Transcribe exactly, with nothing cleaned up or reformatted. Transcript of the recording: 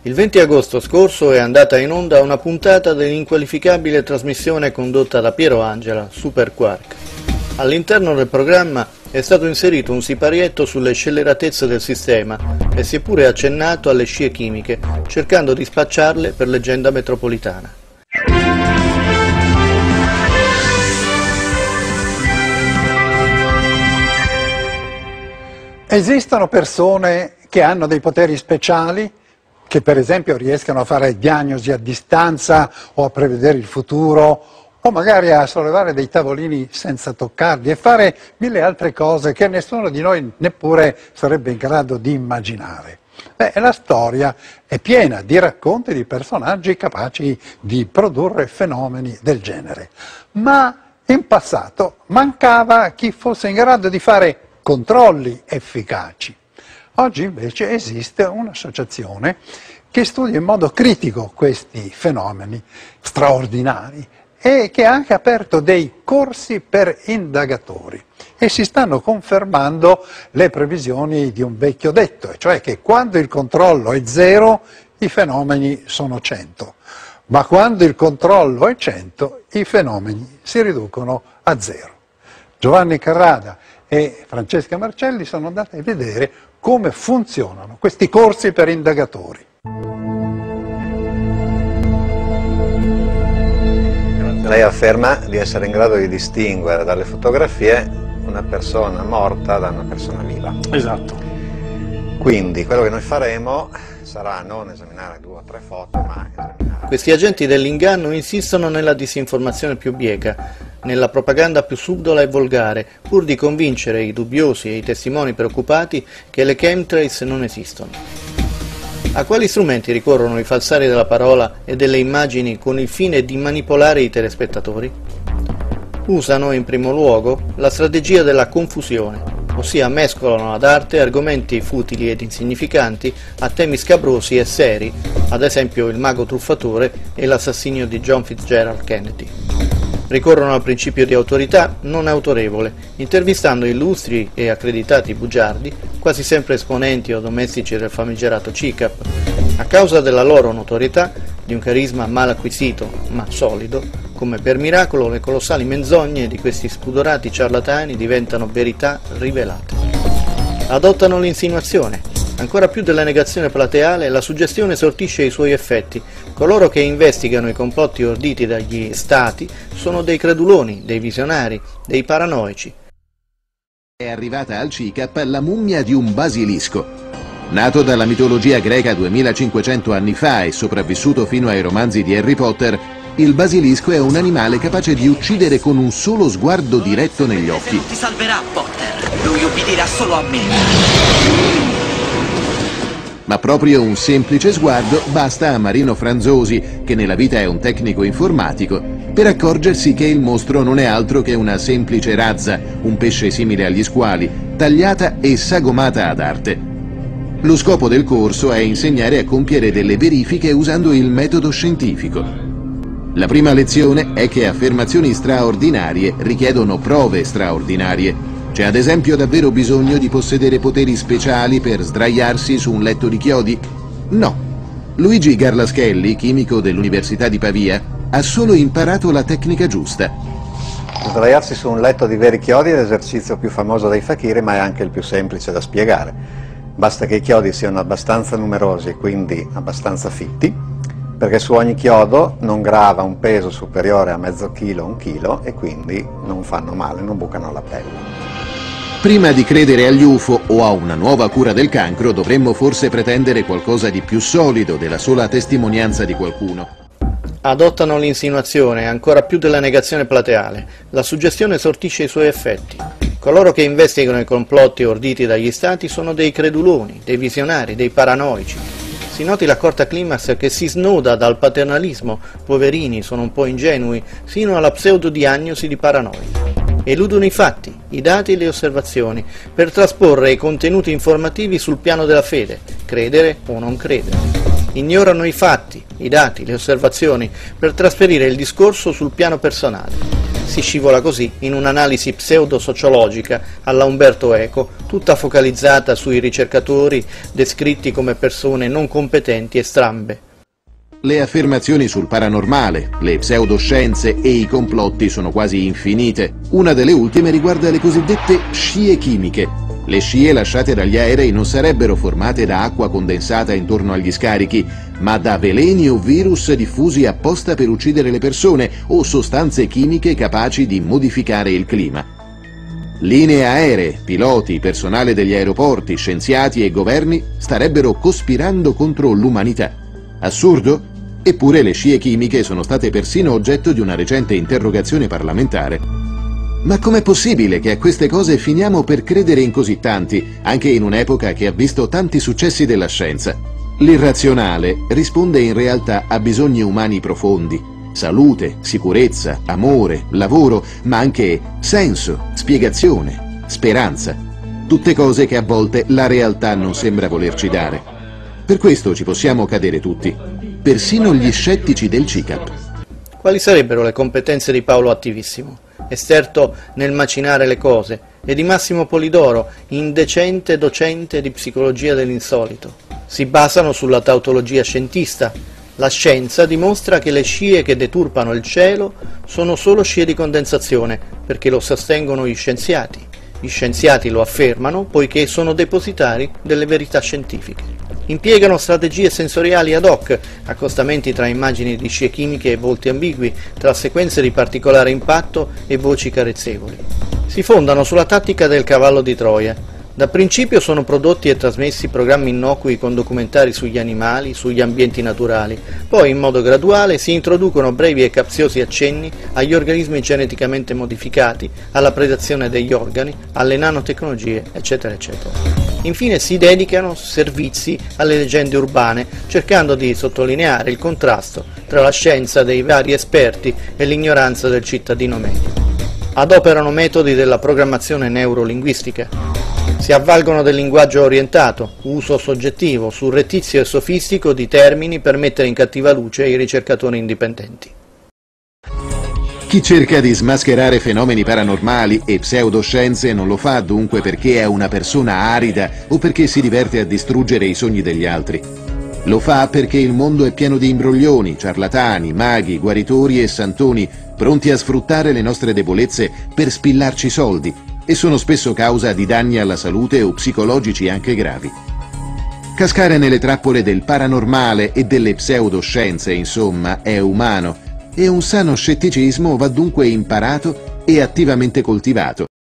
Il venti agosto scorso è andata in onda una puntata dell'inqualificabile trasmissione condotta da Piero Angela, Super Quark. All'interno del programma è stato inserito un siparietto sulle scelleratezze del sistema e si è pure accennato alle scie chimiche, cercando di spacciarle per leggenda metropolitana. Esistono persone che hanno dei poteri speciali, che per esempio riescano a fare diagnosi a distanza o a prevedere il futuro o magari a sollevare dei tavolini senza toccarli e fare mille altre cose che nessuno di noi neppure sarebbe in grado di immaginare. Beh, la storia è piena di racconti di personaggi capaci di produrre fenomeni del genere, ma in passato mancava chi fosse in grado di fare controlli efficaci. Oggi invece esiste un'associazione che studia in modo critico questi fenomeni straordinari e che ha anche aperto dei corsi per indagatori e si stanno confermando le previsioni di un vecchio detto, e cioè che quando il controllo è zero i fenomeni sono cento, ma quando il controllo è cento i fenomeni si riducono a zero. Giovanni Carrada e Francesca Marcelli sono andati a vedere come funzionano questi corsi per indagatori. Lei afferma di essere in grado di distinguere dalle fotografie una persona morta da una persona viva. Esatto. Quindi quello che noi faremo sarà non esaminare due o tre foto, ma esaminare... Questi agenti dell'inganno insistono nella disinformazione più bieca, nella propaganda più subdola e volgare, pur di convincere i dubbiosi e i testimoni preoccupati che le chemtrails non esistono. A quali strumenti ricorrono i falsari della parola e delle immagini con il fine di manipolare i telespettatori? Usano in primo luogo la strategia della confusione, ossia mescolano ad arte argomenti futili ed insignificanti a temi scabrosi e seri, ad esempio il mago truffatore e l'assassinio di John Fitzgerald Kennedy. Ricorrono al principio di autorità non autorevole, intervistando illustri e accreditati bugiardi, quasi sempre esponenti o domestici del famigerato C I C A P. A causa della loro notorietà, di un carisma mal acquisito ma solido, come per miracolo le colossali menzogne di questi spudorati ciarlatani diventano verità rivelate. Adottano l'insinuazione. Ancora più della negazione plateale, la suggestione sortisce i suoi effetti. Coloro che investigano i complotti orditi dagli stati sono dei creduloni, dei visionari, dei paranoici. È arrivata al C I C A P la mummia di un basilisco. Nato dalla mitologia greca duemilacinquecento anni fa e sopravvissuto fino ai romanzi di Harry Potter, il basilisco è un animale capace di uccidere con un solo sguardo diretto negli occhi. Non ti salverà, Potter. Lui ubbidirà solo a me. Ma proprio un semplice sguardo basta a Marino Franzosi, che nella vita è un tecnico informatico, per accorgersi che il mostro non è altro che una semplice razza, un pesce simile agli squali, tagliata e sagomata ad arte. Lo scopo del corso è insegnare a compiere delle verifiche usando il metodo scientifico. La prima lezione è che affermazioni straordinarie richiedono prove straordinarie. C'è ad esempio davvero bisogno di possedere poteri speciali per sdraiarsi su un letto di chiodi? No. Luigi Garlaschelli, chimico dell'Università di Pavia, ha solo imparato la tecnica giusta. Sdraiarsi su un letto di veri chiodi è l'esercizio più famoso dei fakiri, ma è anche il più semplice da spiegare. Basta che i chiodi siano abbastanza numerosi e quindi abbastanza fitti, perché su ogni chiodo non grava un peso superiore a mezzo chilo o un chilo e quindi non fanno male, non bucano la pelle. Prima di credere agli U F O o a una nuova cura del cancro dovremmo forse pretendere qualcosa di più solido della sola testimonianza di qualcuno. Adottano l'insinuazione, ancora più della negazione plateale. La suggestione sortisce i suoi effetti. Coloro che investigano i complotti orditi dagli stati sono dei creduloni, dei visionari, dei paranoici. Si noti l'accorta climax che si snoda dal paternalismo, poverini, sono un po' ingenui, sino alla pseudodiagnosi di paranoia. Eludono i fatti, i dati e le osservazioni, per trasporre i contenuti informativi sul piano della fede, credere o non credere. ignorano i fatti, i dati, le osservazioni per trasferire il discorso sul piano personale. Si scivola così in un'analisi pseudo-sociologica alla Umberto Eco, tutta focalizzata sui ricercatori descritti come persone non competenti e strambe. Le affermazioni sul paranormale, le pseudoscienze e i complotti sono quasi infinite. Una delle ultime riguarda le cosiddette scie chimiche. Le scie lasciate dagli aerei non sarebbero formate da acqua condensata intorno agli scarichi, ma da veleni o virus diffusi apposta per uccidere le persone o sostanze chimiche capaci di modificare il clima. Linee aeree, piloti, personale degli aeroporti, scienziati e governi starebbero cospirando contro l'umanità. Assurdo? Eppure le scie chimiche sono state persino oggetto di una recente interrogazione parlamentare. Ma com'è possibile che a queste cose finiamo per credere in così tanti, anche in un'epoca che ha visto tanti successi della scienza? L'irrazionale risponde in realtà a bisogni umani profondi: salute, sicurezza, amore, lavoro, ma anche senso, spiegazione, speranza. Tutte cose che a volte la realtà non sembra volerci dare. Per questo ci possiamo cadere tutti, persino gli scettici del C I C A P. Quali sarebbero le competenze di Paolo Attivissimo, esperto nel macinare le cose, e di Massimo Polidoro, indecente docente di psicologia dell'insolito? Si basano sulla tautologia scientista. La scienza dimostra che le scie che deturpano il cielo sono solo scie di condensazione, perché lo sostengono gli scienziati. Gli scienziati lo affermano poiché sono depositari delle verità scientifiche. Impiegano strategie sensoriali ad hoc, accostamenti tra immagini di scie chimiche e volti ambigui, tra sequenze di particolare impatto e voci carezzevoli. Si fondano sulla tattica del cavallo di Troia. Da principio sono prodotti e trasmessi programmi innocui con documentari sugli animali, sugli ambienti naturali, poi in modo graduale si introducono brevi e capziosi accenni agli organismi geneticamente modificati, alla predazione degli organi, alle nanotecnologie, eccetera, eccetera. Infine si dedicano servizi alle leggende urbane, cercando di sottolineare il contrasto tra la scienza dei vari esperti e l'ignoranza del cittadino medio. Adoperano metodi della programmazione neurolinguistica. Si avvalgono del linguaggio orientato, uso soggettivo, surrettizio e sofistico di termini per mettere in cattiva luce i ricercatori indipendenti. Chi cerca di smascherare fenomeni paranormali e pseudoscienze non lo fa dunque perché è una persona arida o perché si diverte a distruggere i sogni degli altri. Lo fa perché il mondo è pieno di imbroglioni, ciarlatani, maghi, guaritori e santoni, pronti a sfruttare le nostre debolezze per spillarci soldi, e sono spesso causa di danni alla salute o psicologici anche gravi. Cascare nelle trappole del paranormale e delle pseudoscienze, insomma, è umano, e un sano scetticismo va dunque imparato e attivamente coltivato.